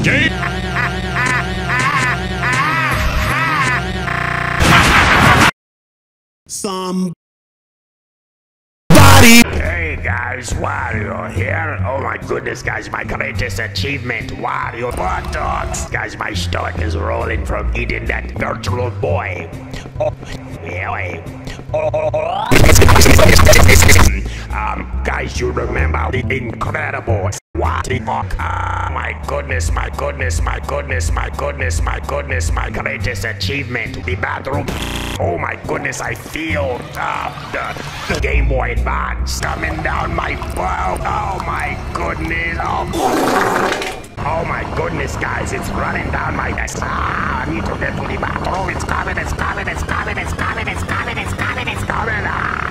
Game. Somebody. Hey guys, Wario here. Oh my goodness, guys, my greatest achievement, Wario hot dogs. Guys, my stomach is rolling from eating that virtual boy. Oh, yeah. Guys, you remember the incredible what the fuck? My goodness, my goodness, my goodness, my goodness, my goodness, my greatest achievement, the bathroom. Oh my goodness, I feel the Game Boy Advance coming down my throat. Oh my goodness. Oh my goodness, guys, it's running down my neck. I need to get to the bathroom. It's coming, it's coming, it's coming, it's coming, it's coming, it's coming, it's coming.